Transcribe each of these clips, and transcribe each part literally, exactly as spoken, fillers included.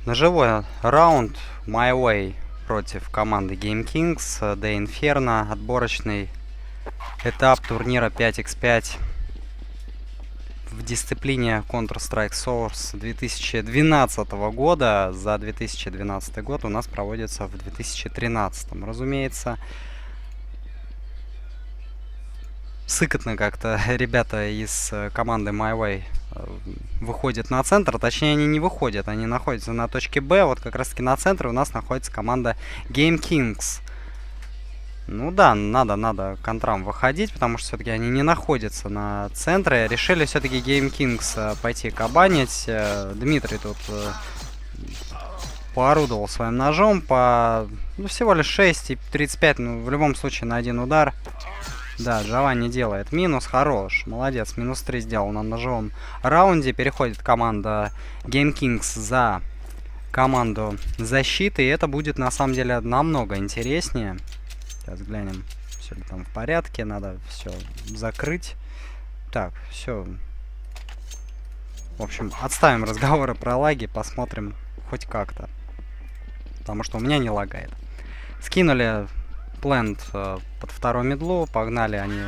Ножевой раунд My Way против команды Game Kings, The Inferno, отборочный этап турнира пять икс пять в дисциплине Counter-Strike Source две тысячи двенадцатого года. За две тысячи двенадцатый год у нас проводится в две тысячи тринадцатом. Разумеется, сыкотно как-то ребята из команды My Way выходят на центр, точнее они не выходят, они находятся на точке Б, вот как раз таки на центре у нас находится команда Game Kings. Ну да, надо, надо контрам выходить, потому что все-таки они не находятся на центре. Решили все-таки Game Kings пойти кабанить. Дмитрий тут поорудовал своим ножом по ну, всего лишь шесть и тридцать пять, ну в любом случае на один удар. Да, Джованни делает минус, хорош, молодец, минус три сделал на ножевом раунде. Переходит команда Game Kings за команду защиты, и это будет на самом деле намного интереснее. Сейчас глянем, все ли там в порядке, надо все закрыть. Так, все. В общем, отставим разговоры про лаги, посмотрим хоть как-то, потому что у меня не лагает. Скинули плент э, под второй медлу, погнали они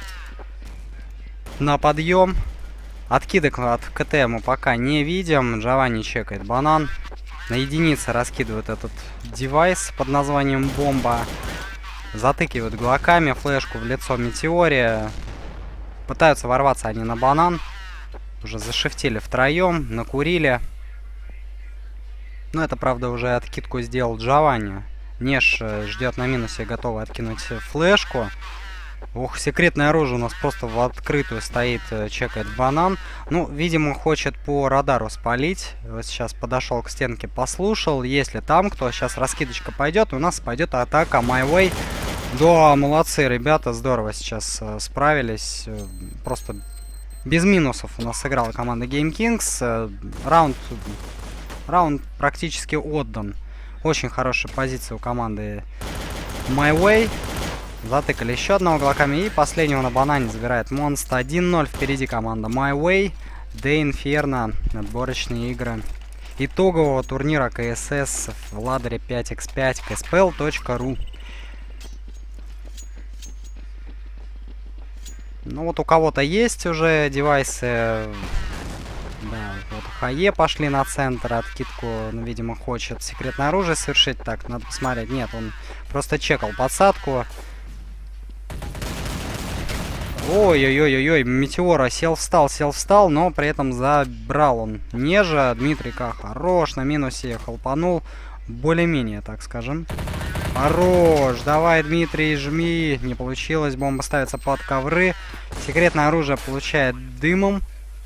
на подъем. Откидок от КТ мы пока не видим. Джованни чекает банан. На единицы раскидывает этот девайс под названием бомба. Затыкивают глоками флешку в лицо метеоре. Пытаются ворваться они на банан. Уже зашифтили втроем, накурили. Но это, правда, уже откидку сделал Джованни. Неш ждет на минусе, готовый откинуть флешку. Ух, секретное оружие у нас просто в открытую стоит, чекает банан. Ну, видимо, хочет по радару спалить. Вот сейчас подошел к стенке, послушал. Если там кто, сейчас раскидочка пойдет, у нас пойдет атака My Way. Да, молодцы, ребята, здорово сейчас э, справились. Просто без минусов у нас сыграла команда Game Kings. Э, раунд, раунд практически отдан. Очень хорошая позиция у команды My Way. Затыкали еще одного глоками. И последнего на банане забирает Монст. один ноль впереди команда My Way. The Inferno. Отборочные игры итогового турнира КСС в ладере пять икс пять. кей эс пи эл точка ру. Ну вот у кого-то есть уже девайсы. Да, вот ХЕ пошли на центр, откидку, ну, видимо, хочет секретное оружие совершить. Так, надо посмотреть. Нет, он просто чекал подсадку. Ой-ой-ой-ой-ой, Метеора сел-встал, сел-встал, но при этом забрал он Нежа. Дмитрика хорош, на минусе холпанул. Более-менее, так скажем. Хорош, давай, Дмитрий, жми. Не получилось, бомба ставится под ковры. Секретное оружие получает дымом.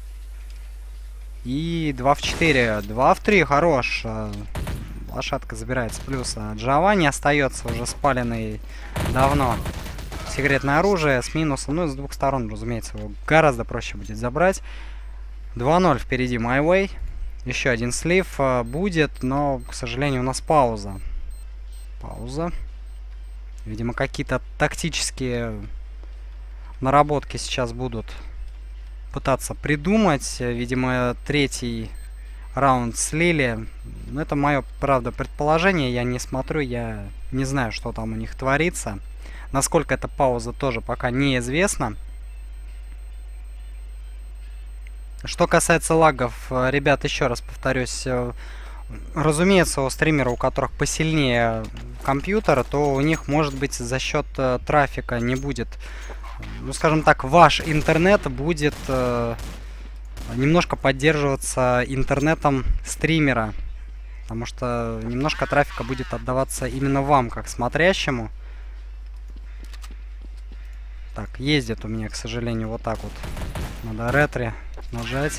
И два в четыре, два в три, хорош. Лошадка забирает с плюса. Джованни остается уже спаленный давно. Секретное оружие с минусом. Ну, с двух сторон, разумеется, его гораздо проще будет забрать. два ноль впереди My Way. Еще один слив будет, но, к сожалению, у нас пауза. Пауза. Видимо, какие-то тактические наработки сейчас будут пытаться придумать. Видимо, третий раунд слили. Но это мое, правда, предположение. Я не смотрю, я не знаю, что там у них творится. Насколько эта пауза, тоже пока неизвестно. Что касается лагов, ребят, еще раз повторюсь. Разумеется, у стримера, у которых посильнее компьютер, то у них, может быть, за счет э, трафика не будет, ну, скажем так, ваш интернет будет э, немножко поддерживаться интернетом стримера. Потому что немножко трафика будет отдаваться именно вам, как смотрящему. Так, ездит у меня, к сожалению, вот так вот. Надо ретри нажать.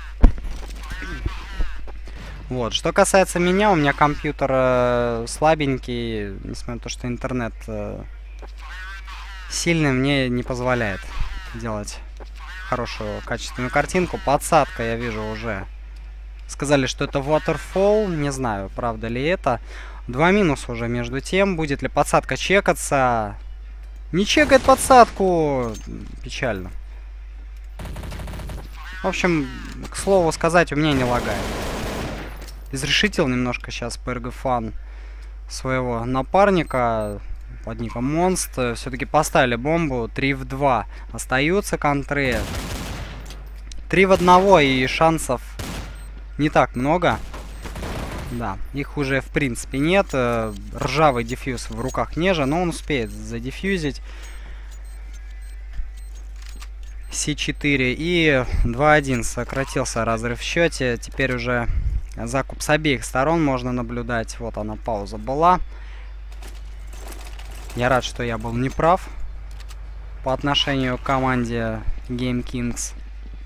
Вот, что касается меня, у меня компьютер э, слабенький, несмотря на то, что интернет э, сильный, мне не позволяет делать хорошую качественную картинку. Подсадка, я вижу, уже сказали, что это waterfall, не знаю, правда ли это. Два минуса уже между тем, будет ли подсадка чекаться. Не чекает подсадку, печально. В общем, к слову сказать, у меня не лагает. изрешетил немножко сейчас пэ эр гэ Fun своего напарника под ником Монст. Все-таки поставили бомбу. три в два. Остаются контры. три в одного, и шансов не так много. Да, их уже в принципе нет. Ржавый дефьюз в руках Нежа, но он успеет задефьюзить. Си четыре. И два один. Сократился разрыв в счете. Теперь уже закуп с обеих сторон можно наблюдать. Вот она, пауза была. Я рад, что я был неправ по отношению к команде GameKings.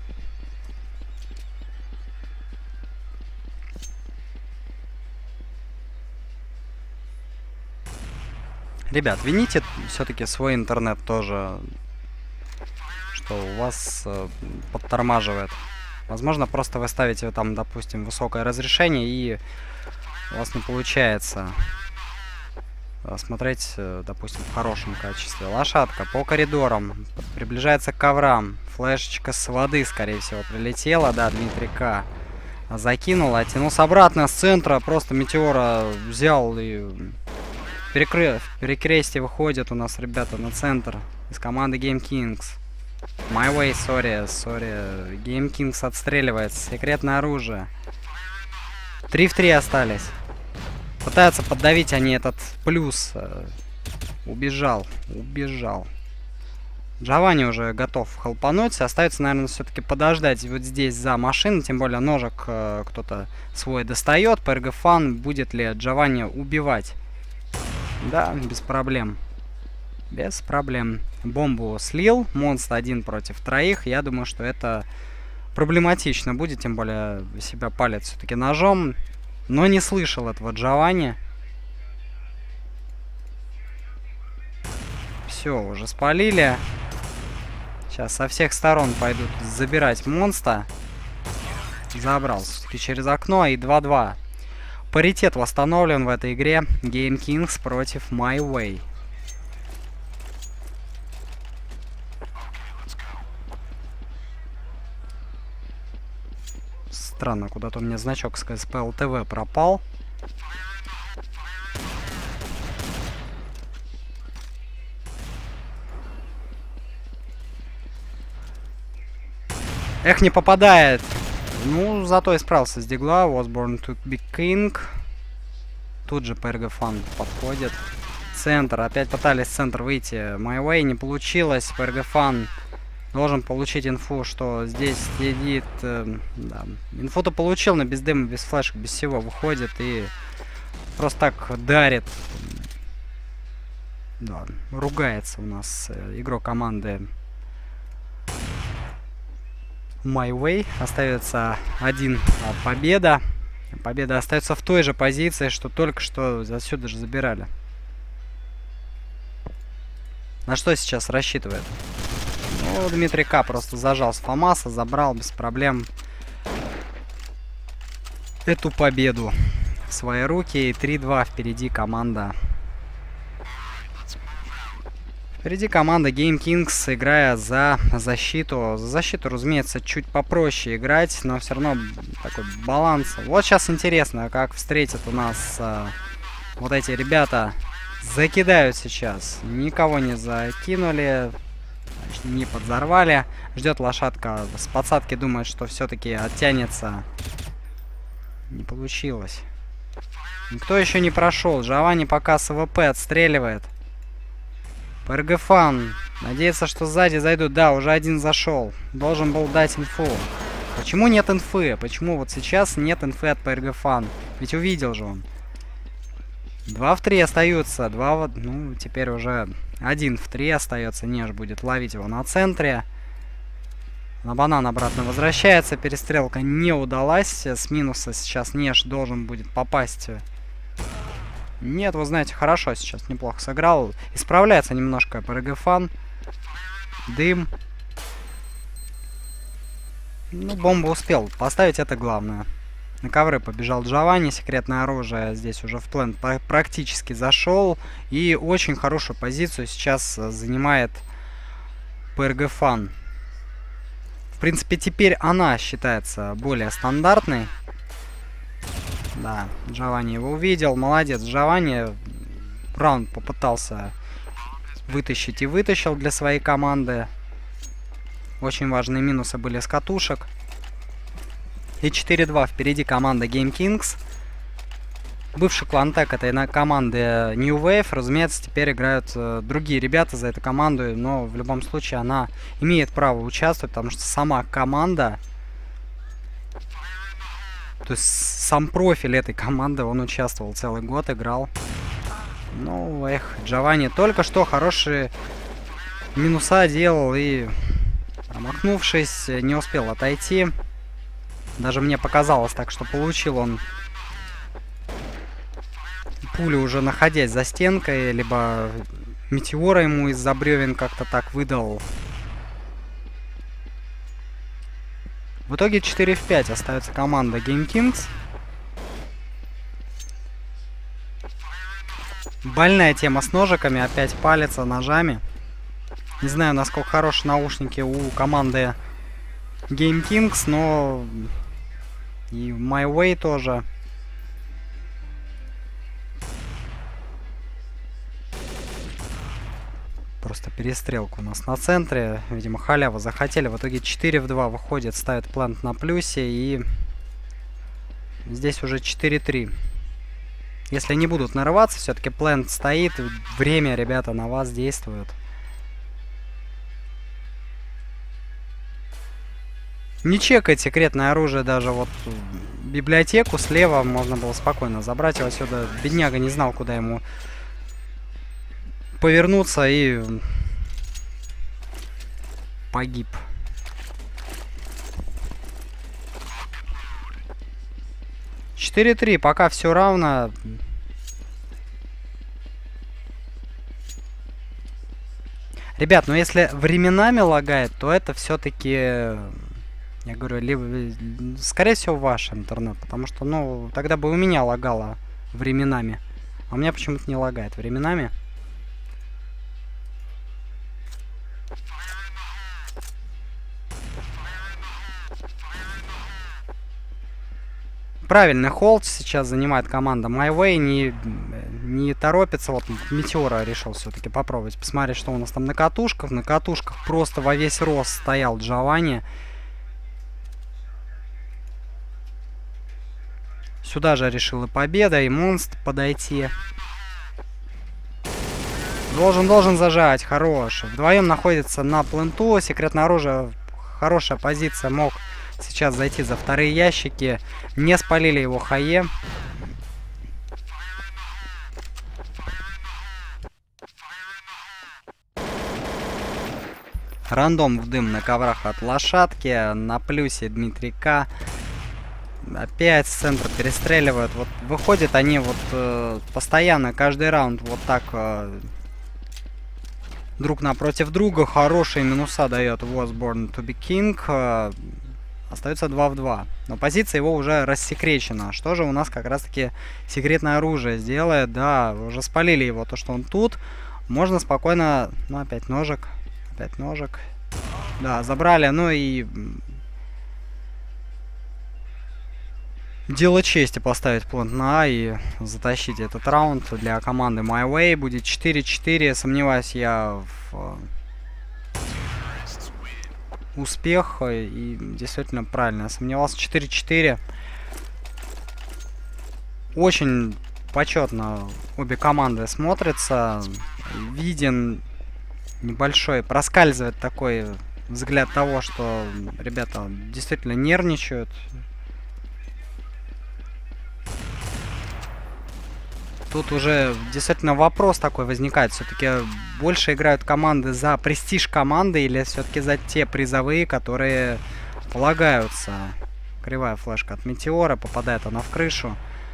Ребят, вините все-таки свой интернет тоже, что у вас э, подтормаживает. Возможно, просто вы ставите там, допустим, высокое разрешение, и у вас не получается смотреть, э, допустим, в хорошем качестве. Лошадка по коридорам, приближается к коврам. Флешечка с воды, скорее всего, прилетела. Да, Дмитрий К. закинул, оттянулся обратно с центра. Просто метеора взял и... Перекры... В перекрестие выходят у нас ребята на центр из команды GameKings. My way, сори, сори. GameKings отстреливается. Секретное оружие. три в три остались. Пытаются поддавить они этот плюс. Убежал. Убежал. Джованни уже готов хелпануть. Остается, наверное, все-таки подождать вот здесь за машиной. Тем более ножик кто-то свой достает. пэ эр гэ Fun. Будет ли Джованни убивать? Да, без проблем. Без проблем. Бомбу слил. Монстр один против троих. Я думаю, что это проблематично будет. Тем более себя палит все-таки ножом. Но не слышал этого Джованни. Все, уже спалили. Сейчас со всех сторон пойдут забирать монстра. Забрал все-таки через окно. И два два. Паритет восстановлен в этой игре. GameKings против My Way. Странно, куда-то у меня значок с ка эс пэ эл тэ вэ пропал. Эх, не попадает. Ну, зато исправился с дигла. Was born to be king. Тут же пэ эр гэ Fun подходит. Центр. Опять пытались в центр выйти. My Way не получилось. пэ эр гэ Fun должен получить инфу, что здесь сидит... Э, да. Инфу-то получил, но без дыма, без флешек, без всего. Выходит и просто так дарит. Да, ругается у нас э, игрок команды My Way. Остается один а, победа. Победа остается в той же позиции, что только что отсюда же забирали. На что сейчас рассчитывает? Ну, Дмитрий К. просто зажал с ФАМАСа, забрал без проблем эту победу в свои руки. И три два впереди команда. Впереди команда GameKings, играя за защиту. За защиту, разумеется, чуть попроще играть, но все равно такой баланс. Вот сейчас интересно, как встретят у нас а, вот эти ребята. Закидают сейчас. Никого не закинули. Значит, не подзорвали. Ждет лошадка с подсадки, думает, что все-таки оттянется. Не получилось. Никто еще не прошел. Джованни пока с а вэ пэ отстреливает. пэ эр гэ Fun надеется, что сзади зайдут. Да, уже один зашел. Должен был дать инфу. Почему нет инфы? Почему вот сейчас нет инфы от пэ эр гэ Fun? Ведь увидел же он. два в три остаются. два в... Ну, теперь уже один в три остается. Неж будет ловить его на центре. На банан обратно возвращается. Перестрелка не удалась. С минуса сейчас Неж должен будет попасть. Нет, вы знаете, хорошо сейчас, неплохо сыграл. Исправляется немножко пэ эр гэ Fun. Дым. Ну, бомбу успел поставить, это главное. На ковры побежал Джованни. Секретное оружие здесь уже в плен практически зашел. И очень хорошую позицию сейчас занимает пэ эр гэ Fun. В принципе, теперь она считается более стандартной. Да, Джованни его увидел. Молодец, Джованни. Раунд попытался вытащить и вытащил для своей команды. Очень важные минусы были с катушек. И четыре два впереди команда Game Kings. Бывший клантек этой команды New Wave. Разумеется, теперь играют э, другие ребята за эту команду. Но в любом случае она имеет право участвовать, потому что сама команда... То есть сам профиль этой команды, он участвовал целый год, играл. Ну, эх, Джованни только что хорошие минуса делал и, промахнувшись, не успел отойти. Даже мне показалось так, что получил он пулю уже находясь за стенкой, либо метеора ему из-за бревен как-то так выдал. В итоге четыре в пять остается команда Game Kings. Больная тема с ножиками, опять палится ножами. Не знаю, насколько хорошие наушники у команды Game Kings, но и My Way тоже. Просто перестрелка у нас на центре. Видимо, халяву захотели. В итоге четыре в два выходит, ставит плант на плюсе. И здесь уже четыре три. Если не будут нарываться, все-таки плант стоит. Время, ребята, на вас действует. Не чекать секретное оружие даже вот библиотеку слева можно было спокойно забрать его отсюда. Бедняга не знал, куда ему повернуться, и погиб. четыре три, пока все равно. Ребят, ну если временами лагает, то это все-таки, я говорю, либо, скорее всего, ваш интернет, потому что, ну, тогда бы у меня лагало временами, а у меня почему-то не лагает временами. Правильный холд сейчас занимает команда My Way. Не, не торопится. Вот Метеора решил все-таки попробовать посмотреть, что у нас там на катушках. На катушках просто во весь рост стоял Джованни. Сюда же решил и победа, и монстр подойти. Должен, должен зажать. Хорош. Вдвоем находится на пленту. Секретное оружие. Хорошая позиция. Мог сейчас зайти за вторые ящики. Не спалили его хае. Рандом в дым на коврах от лошадки. На плюсе Дмитрий К. Опять с центра перестреливают. Вот выходят они вот э, постоянно, каждый раунд вот так э, друг напротив друга. Хорошие минуса дает Was Born to be King. Э, Остается два в два. Но позиция его уже рассекречена. Что же у нас как раз-таки секретное оружие сделает? Да, уже спалили его, то, что он тут. Можно спокойно... Ну, опять ножик. Опять ножик. Да, забрали. Ну и... Дело чести поставить плант на А и затащить этот раунд для команды My Way. Будет четыре четыре. Сомневаюсь я в... успех, и действительно правильно я сомневался. четыре четыре. Очень почетно обе команды смотрятся. Виден небольшой, проскальзывает такой взгляд того, что ребята действительно нервничают. Тут уже действительно вопрос такой возникает. Все-таки больше играют команды за престиж команды или все-таки за те призовые, которые полагаются. Кривая флешка от Метеора. Попадает она в крышу.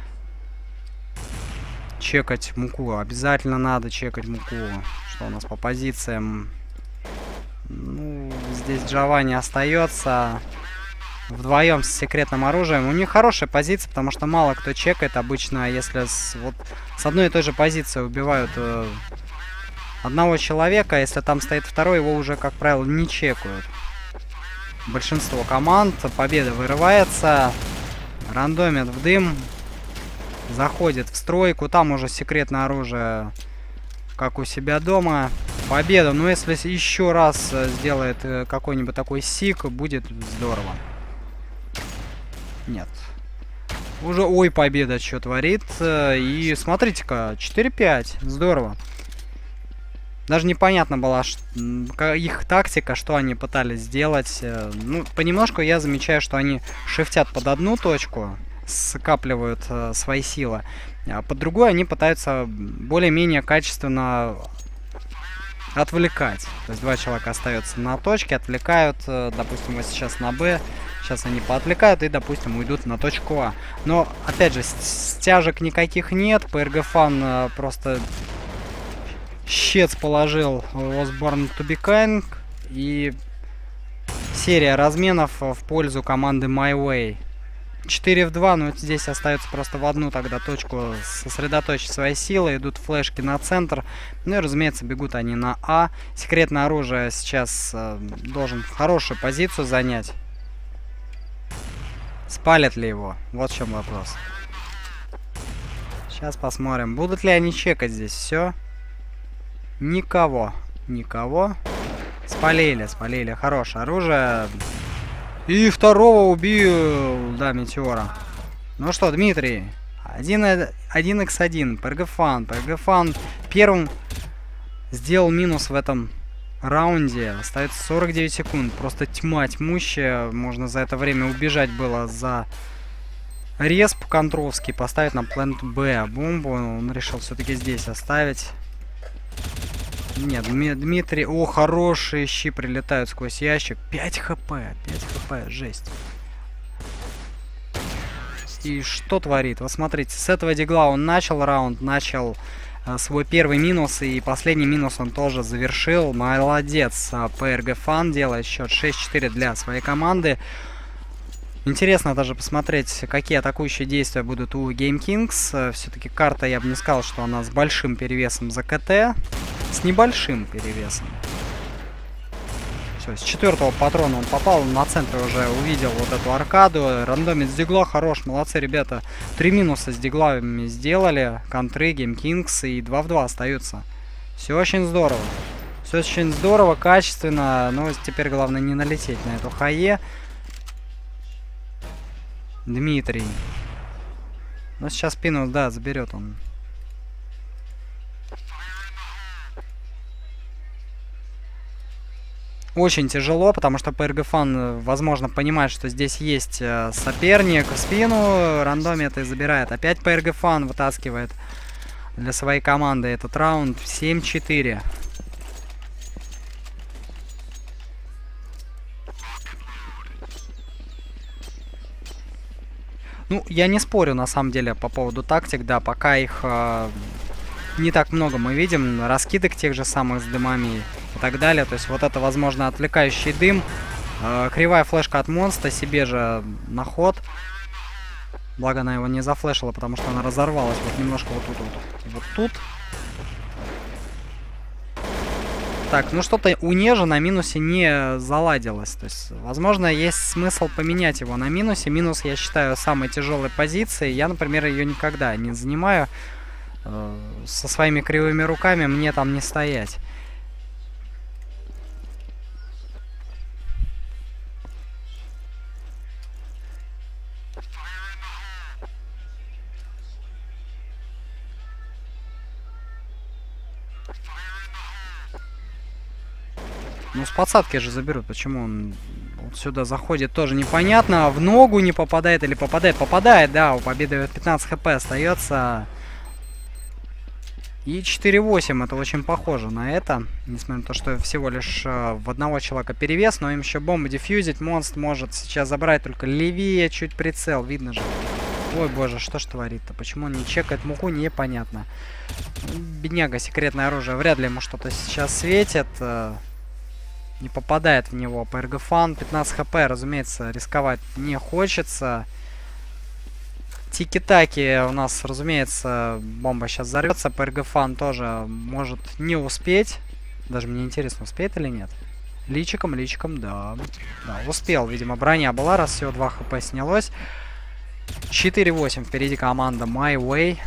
Чекать муку. Обязательно надо чекать муку. Что у нас по позициям? Ну, здесь Джованни остается вдвоем с секретным оружием. У них хорошая позиция, потому что мало кто чекает обычно, если с, вот, с одной и той же позиции убивают э, одного человека, если там стоит второй, его уже, как правило, не чекают. Большинство команд. Победа вырывается. Рандомит в дым. заходит в стройку. Там уже секретное оружие, как у себя дома. Победа. Но если еще раз сделает какой-нибудь такой сик, будет здорово. Нет. Уже, ой, победа, что творит. И смотрите-ка, четыре пять. Здорово. Даже непонятно была их тактика, что они пытались сделать. Ну, понемножку я замечаю, что они шифтят под одну точку, скапливают э, свои силы, а под другую они пытаются более-менее качественно отвлекать. То есть два человека остаются на точке, отвлекают, э, допустим, вот сейчас на Б, сейчас они поотвлекают и, допустим, уйдут на точку А. Но, опять же, стяжек никаких нет, ПРГ-фан э, просто... щец положил Osborne to be kind, и серия разменов в пользу команды My Way. четыре в два, но здесь остается просто в одну тогда точку сосредоточить свои силы. Идут флешки на центр. Ну и, разумеется, бегут они на А. Секретное оружие сейчас э, должен хорошую позицию занять. Спалят ли его? Вот в чем вопрос. Сейчас посмотрим. Будут ли они чекать здесь все? Никого. Никого. Спалили, спалили. Хорошее оружие. И второго убил, да, Метеора. Ну что, Дмитрий. один икс один. ПРГ-фан. ПРГ-фан первым сделал минус в этом раунде. Остается сорок девять секунд. Просто тьма тьмущая. Можно за это время убежать было за респ Контровский. Поставить на плент Б бомбу. Он решил все-таки здесь оставить. Нет, Дмитрий... О, хорошие щи прилетают сквозь ящик. пять хп. пять хп. Жесть. И что творит? Вот смотрите, с этого дигла он начал раунд, начал э, свой первый минус, и последний минус он тоже завершил. Молодец. ПРГ-фан делает счет шесть четыре для своей команды. Интересно даже посмотреть, какие атакующие действия будут у Game Kings. Все-таки карта, я бы не сказал, что она с большим перевесом за КТ. С небольшим перевесом. Все, с четвертого патрона он попал. На центре уже увидел вот эту аркаду. Рандомец с дигла хорош. Молодцы, ребята. Три минуса с диглами сделали. Контры, Game Kings. И два в два остаются. Все очень здорово. Все очень здорово, качественно. Но теперь главное не налететь на эту хае. Дмитрий. Ну, сейчас спину, да, заберет он. Очень тяжело, потому что ПРГ-фан, возможно, понимает, что здесь есть э, соперник. В спину рандомит и забирает. Опять ПРГ-фан вытаскивает для своей команды этот раунд. семь четыре. Ну, я не спорю, на самом деле, по поводу тактик, да, пока их э, не так много мы видим, раскидок тех же самых с дымами и так далее, то есть вот это, возможно, отвлекающий дым, э, кривая флешка от монстра, себе же на ход, благо она его не зафлешила, потому что она разорвалась вот немножко вот тут, вот, вот тут. Так, ну что-то у Нежа на минусе не заладилось. То есть, возможно, есть смысл поменять его на минусе. Минус, я считаю, самой тяжелой позицией. Я, например, ее никогда не занимаю. Э, со своими кривыми руками мне там не стоять. Ну, с подсадки же заберут. Почему он вот сюда заходит, тоже непонятно. В ногу не попадает или попадает? Попадает, да. У Победы пятнадцать хп остается. И четыре восемь. Это очень похоже на это. Несмотря на то, что всего лишь э, в одного человека перевес. Но им еще бомбу дефьюзить. Монстр может сейчас забрать только левее чуть прицел. Видно же. Ой, боже, что ж творит-то? Почему он не чекает муку, непонятно. Бедняга, секретное оружие. Вряд ли ему что-то сейчас светит. Не попадает в него ПРГ-фан. пятнадцать хп, разумеется, рисковать не хочется. Тики-таки у нас, разумеется, бомба сейчас взорвется. ПРГ-фан тоже может не успеть. Даже мне интересно, успеет или нет. Личиком, личиком, да. Да, успел, видимо, броня была, раз всего два хп снялось. четыре восемь впереди команда My Way.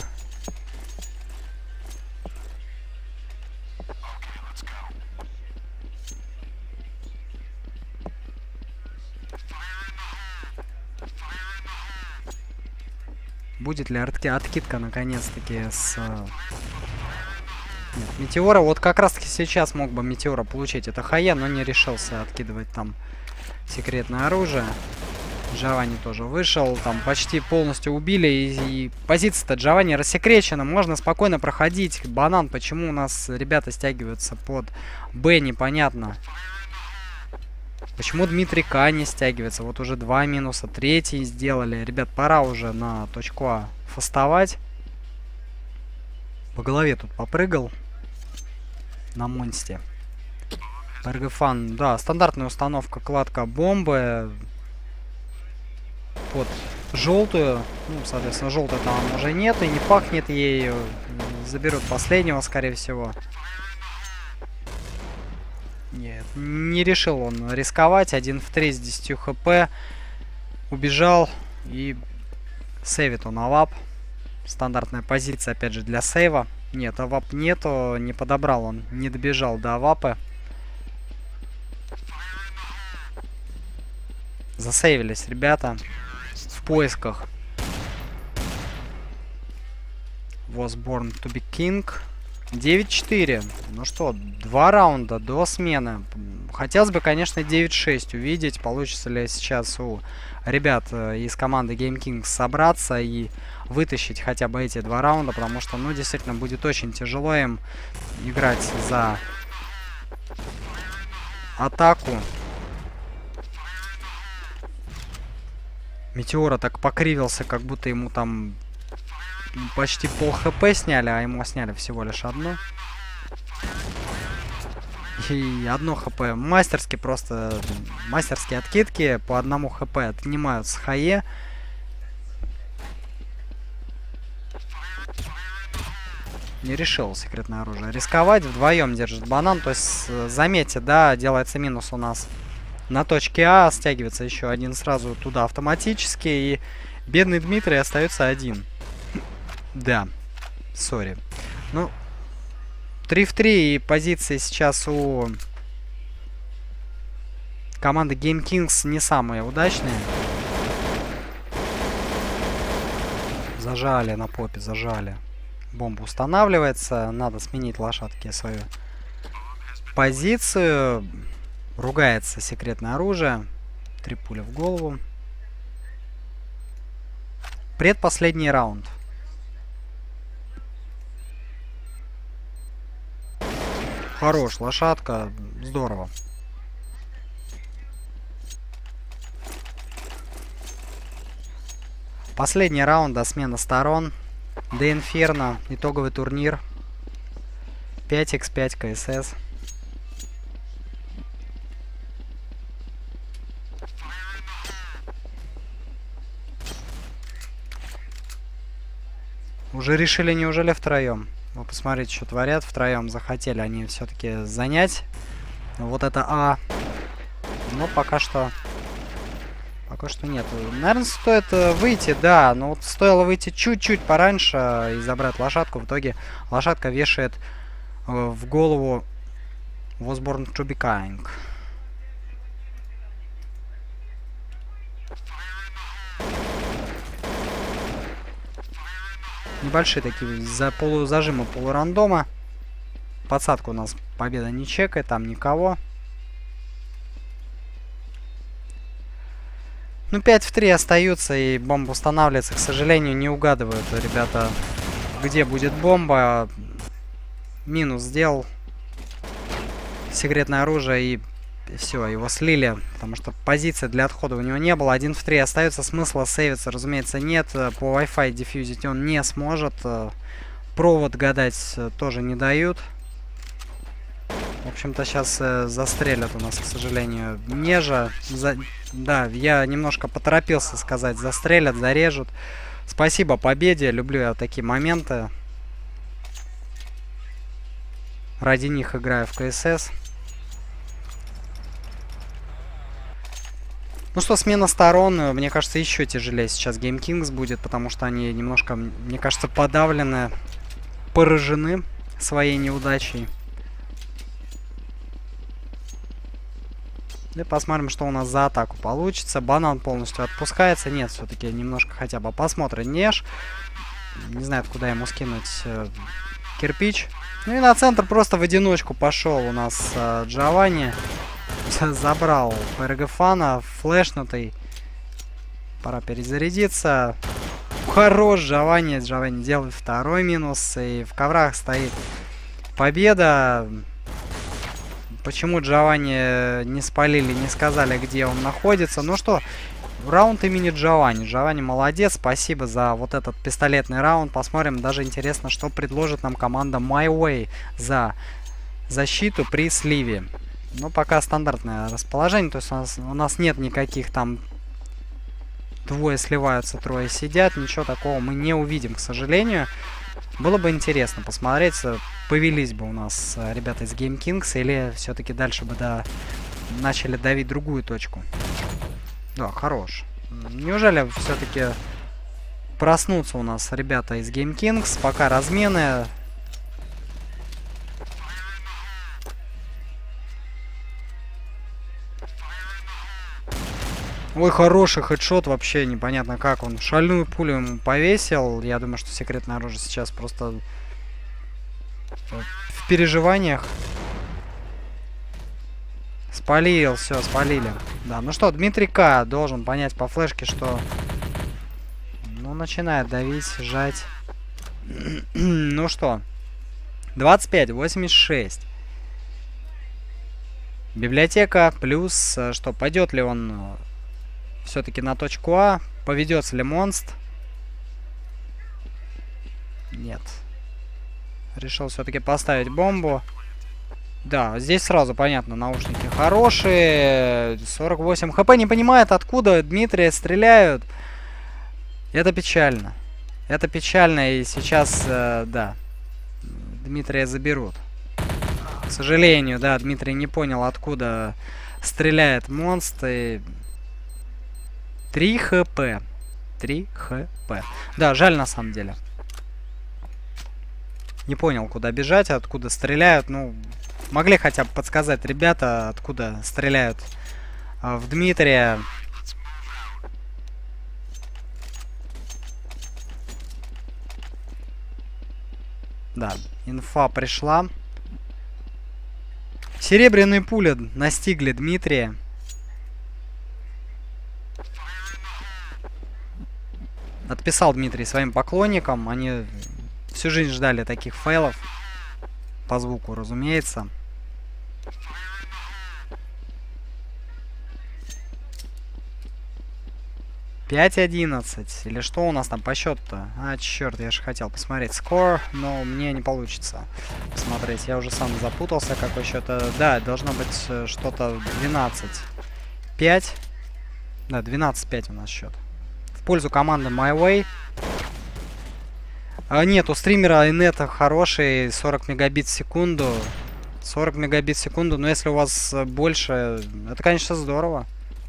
Будет ли откидка наконец-таки с... Нет, Метеора. Вот как раз таки сейчас мог бы Метеора получить это Хае, но не решился откидывать там секретное оружие. Джованни тоже вышел, там почти полностью убили, и, и позиция-то Джованни рассекречена, можно спокойно проходить. Банан, почему у нас ребята стягиваются под Б, непонятно. Почему Дмитрий К не стягивается? Вот уже два минуса, третий сделали. Ребят, пора уже на точку А фастовать. По голове тут попрыгал на монсте. РГФан, да, стандартная установка, кладка бомбы под желтую. Ну, соответственно, желтая там уже нет и не пахнет ею. Заберут последнего, скорее всего. Нет, не решил он рисковать. один в три с десятью хп. Убежал и сейвит он авап. Стандартная позиция, опять же, для сейва. Нет, авап нету, не подобрал он, не добежал до авапы. Засейвились ребята в поисках Was Born to be King. девять четыре. Ну что, два раунда до смены. Хотелось бы, конечно, девять шесть увидеть. Получится ли сейчас у ребят из команды Game Kings собраться и вытащить хотя бы эти два раунда. Потому что, ну, действительно, будет очень тяжело им играть за атаку. Метеора так покривился, как будто ему там почти пол хп сняли, а ему сняли всего лишь одно. И одно хп. Мастерски просто, мастерские откидки по одному хп отнимают с Хае. Не решил секретное оружие рисковать. Вдвоем держит банан. То есть, заметьте, да, делается минус у нас на точке А. Стягивается еще один сразу туда автоматически. И бедный Дмитрий остается один. Да, сори. Ну, три в три, и позиции сейчас у команды Game Kings не самые удачные. Зажали на попе, зажали. Бомба устанавливается. Надо сменить лошадке свою позицию. Ругается секретное оружие. Три пули в голову. Предпоследний раунд. Хорош, лошадка. Здорово. Последний раунд до смены сторон. Де Инферно. Итоговый турнир. пять икс пять КСС. Уже решили, неужели втроем? Вы посмотрите, что творят. Втроем захотели они все-таки занять вот это А. Но пока что... Пока что нет. Наверное, стоит выйти, да. Но вот стоило выйти чуть-чуть пораньше и забрать лошадку. В итоге лошадка вешает в голову Was Born to be King. Небольшие такие за полузажимы, полурандома. Подсадку у нас победа не чекает, там никого. Ну, пять в три остаются, и бомба устанавливается. К сожалению, не угадывают ребята, где будет бомба. Минус сделал. Секретное оружие, и все, его слили. Потому что позиции для отхода у него не было. один в три остается. Смысла сейвиться, разумеется, нет. По Wi-Fi дефьюзить он не сможет. Провод гадать тоже не дают. В общем-то, сейчас э, застрелят у нас, к сожалению, Нежа. За... Да, я немножко поторопился сказать. Застрелят, зарежут. Спасибо победе. Люблю я такие моменты. Ради них играю в КСС. Ну что, смена сторон, мне кажется, еще тяжелее сейчас Game Kings будет, потому что они немножко, мне кажется, подавлены, поражены своей неудачей. И посмотрим, что у нас за атаку получится. Банан полностью отпускается. Нет, все-таки немножко хотя бы посмотрим. Неж. Не знает, куда ему скинуть э, кирпич. Ну и на центр просто в одиночку пошел у нас э, Джованни. Забрал ПРГ-фана, флешнутый. Пора перезарядиться. Хорош Джованни. Джованни делает второй минус. И в коврах стоит победа. Почему Джованни не спалили, не сказали, где он находится. Ну что, раунд имени Джованни. Джованни молодец, спасибо за вот этот пистолетный раунд. Посмотрим, даже интересно, что предложит нам команда MyWay за защиту при сливе. Ну, пока стандартное расположение, то есть у нас, у нас нет никаких там двое сливаются, трое сидят. Ничего такого мы не увидим, к сожалению. Было бы интересно посмотреть, повелись бы у нас ребята из Game Kings, или все-таки дальше бы да, начали давить другую точку. Да, хорош. Неужели все-таки проснутся у нас ребята из Game Kings? Пока размены. Ой, хороший хедшот, вообще непонятно как он. Шальную пулю ему повесил. Я думаю, что секретное оружие сейчас просто в переживаниях. Спалил, все, спалили. Да, ну что, Дмитрий К. должен понять по флешке, что... Ну, начинает давить, сжать. Ну что, двадцать пять восемьдесят шесть. Библиотека плюс, что, пойдет ли он... Все-таки на точку А. Поведется ли монст? Нет. Решил все-таки поставить бомбу. Да, здесь сразу понятно, наушники хорошие. сорок восемь хп. Не понимает, откуда Дмитрия стреляют. Это печально. Это печально, и сейчас, э, да, Дмитрия заберут. К сожалению, да, Дмитрий не понял, откуда стреляет монст. И... три хп. три хп. Да, жаль на самом деле. Не понял, куда бежать, откуда стреляют. Ну, могли хотя бы подсказать ребята, откуда стреляют а, в Дмитрия. Да, инфа пришла. Серебряные пули настигли Дмитрия. Отписал Дмитрий своим поклонникам. Они всю жизнь ждали таких фейлов. По звуку, разумеется. пять одиннадцать. Или что у нас там по счету-то? А, черт, я же хотел посмотреть скор, но мне не получится посмотреть. Я уже сам запутался, какой счет. Да, должно быть что-то двенадцать пять. Да, двенадцать пять у нас счет. В пользу команды MyWay. А, нет, у стримера инета хороший, сорок мегабит в секунду. сорок мегабит в секунду, но если у вас больше, это, конечно, здорово.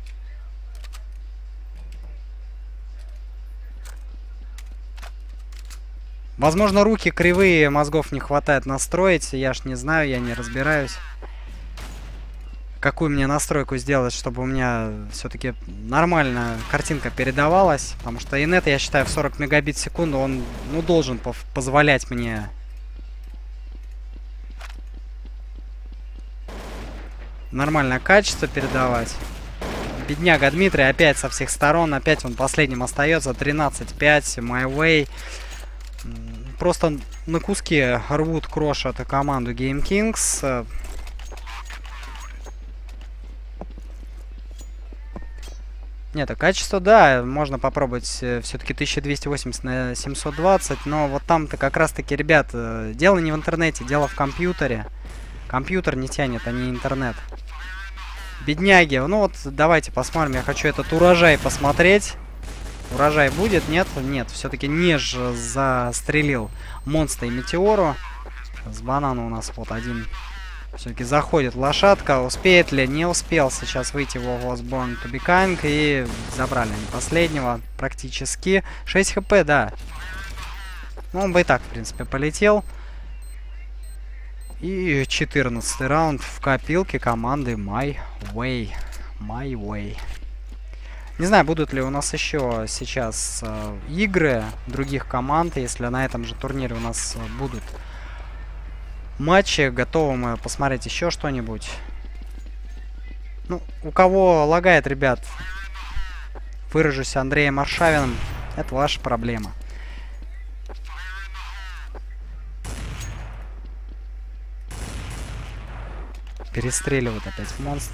Возможно, руки кривые, мозгов не хватает настроить. Я ж не знаю, я не разбираюсь. Какую мне настройку сделать, чтобы у меня все-таки нормально картинка передавалась. Потому что инет, я считаю, в сорок мегабит в секунду он, ну, должен позволять мне... нормальное качество передавать. Бедняга Дмитрий опять со всех сторон. Опять он последним остается. тринадцать пять. MyWay. Просто на куски рвут, крошат команду Game Kings. Нет, а качество, да, можно попробовать все-таки тысяча двести восемьдесят на семьсот двадцать, но вот там-то как раз-таки, ребят, дело не в интернете, дело в компьютере. Компьютер не тянет, а не интернет. Бедняги, ну вот давайте посмотрим, я хочу этот урожай посмотреть. Урожай будет? Нет? Нет, все-таки Неж застрелил монстра и метеору. С банана у нас вот один Все-таки заходит лошадка. Успеет ли? Не успел сейчас выйти в Was Born to Be Kind. И забрали они последнего практически. шесть хп, да. Ну, он бы и так, в принципе, полетел. И четырнадцатый раунд в копилке команды My Way. My Way. Не знаю, будут ли у нас еще сейчас э, игры других команд. Если на этом же турнире у нас э, будут матчи, готовы мы посмотреть еще что-нибудь. Ну, у кого лагает, ребят, выражусь Андреем Аршавиным, это ваша проблема. Перестреливают опять монстр.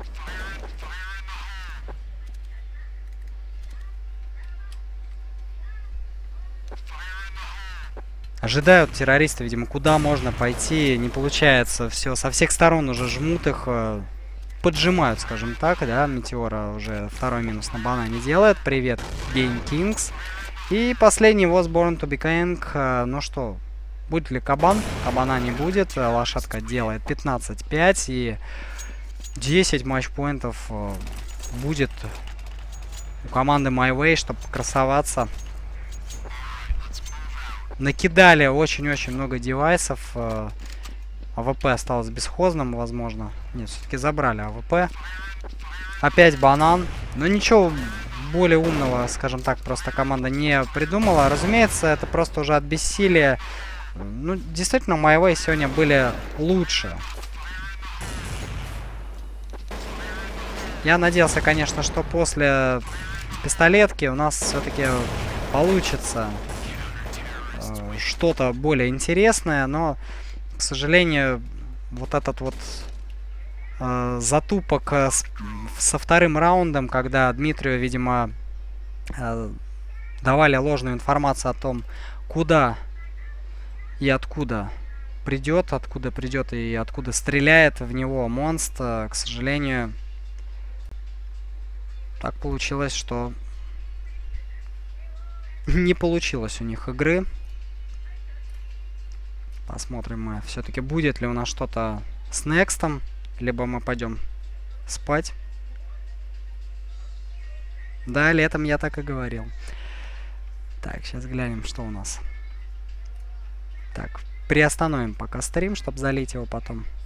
Ожидают террористы, видимо, куда можно пойти. Не получается. Все, со всех сторон уже жмут их. Поджимают, скажем так, да. Метеора уже второй минус на банане делает. Привет, Game Kings. И последний Was Born to Be Kind. Ну что, будет ли кабан? Кабана не будет. Лошадка делает пятнадцать пять. И десять матчпоинтов будет у команды My Way, чтобы красоваться. Накидали очень-очень много девайсов. АВП осталось бесхозным, возможно. Нет, все-таки забрали АВП. Опять банан. Но ничего более умного, скажем так, просто команда не придумала. Разумеется, это просто уже от бессилия. Ну, действительно, My Way сегодня были лучше. Я надеялся, конечно, что после пистолетки у нас все-таки получится что-то более интересное, но, к сожалению, вот этот вот э, затупок э, с, со вторым раундом, когда Дмитрию, видимо, э, давали ложную информацию о том, куда и откуда придет, откуда придет и откуда стреляет в него монстр, к сожалению, так получилось, что не получилось у них игры. Посмотрим мы, все-таки будет ли у нас что-то с Некстом, либо мы пойдем спать. Да, летом я так и говорил. Так, сейчас глянем, что у нас. Так, приостановим пока стрим, чтобы залить его потом.